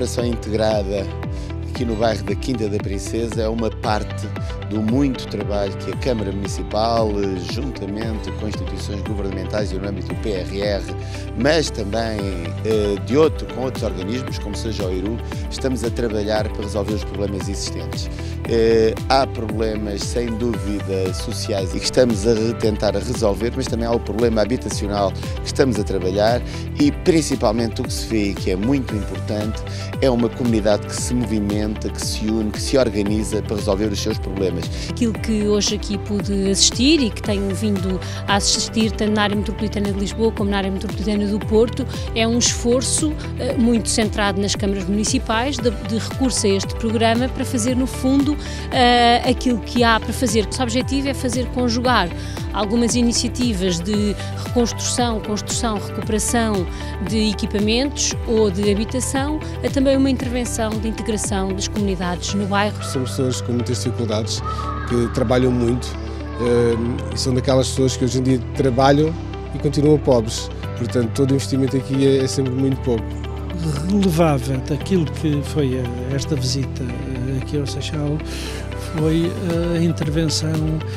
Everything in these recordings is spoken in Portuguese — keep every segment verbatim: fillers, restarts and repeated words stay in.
habitação integrada aqui no bairro da Quinta da Princesa é uma parte do muito trabalho que a Câmara Municipal, juntamente com instituições governamentais e no âmbito do P R R, mas também de outro, com outros organismos, como seja o I R U, estamos a trabalhar para resolver os problemas existentes. Há problemas, sem dúvida, sociais e que estamos a tentar resolver, mas também há o problema habitacional que estamos a trabalhar e, principalmente, o que se vê e que é muito importante é uma comunidade que se movimenta, que se une, que se organiza para resolver os seus problemas. Aquilo que hoje aqui pude assistir e que tenho vindo a assistir tanto na área metropolitana de Lisboa como na área metropolitana do Porto é um esforço muito centrado nas câmaras municipais de, de recurso a este programa para fazer, no fundo, uh, aquilo que há para fazer. O objetivo é fazer conjugar algumas iniciativas de reconstrução, construção, recuperação de equipamentos ou de habitação, a também uma intervenção de integração das comunidades no bairro. São pessoas com muitas dificuldades, que trabalham muito uh, e são daquelas pessoas que hoje em dia trabalham e continuam pobres. Portanto, todo o investimento aqui é, é sempre muito pouco. Relevava daquilo que foi esta visita aqui ao Seixal foi a intervenção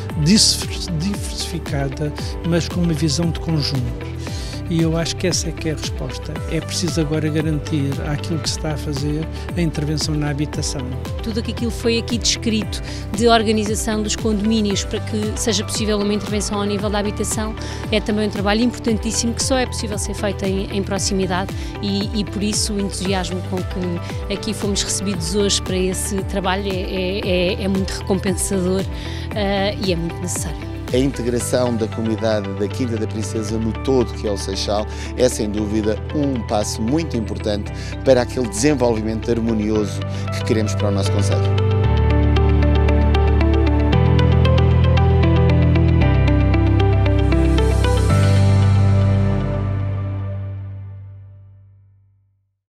diversificada, mas com uma visão de conjunto. E eu acho que essa é que é a resposta. É preciso agora garantir àquilo que se está a fazer a intervenção na habitação. Tudo aquilo foi aqui descrito de organização dos condomínios para que seja possível uma intervenção ao nível da habitação é também um trabalho importantíssimo que só é possível ser feito em, em proximidade e, e por isso o entusiasmo com que aqui fomos recebidos hoje para esse trabalho é, é, é muito recompensador uh, e é muito necessário. A integração da comunidade da Quinta da Princesa no todo, que é o Seixal, é sem dúvida um passo muito importante para aquele desenvolvimento harmonioso que queremos para o nosso concelho.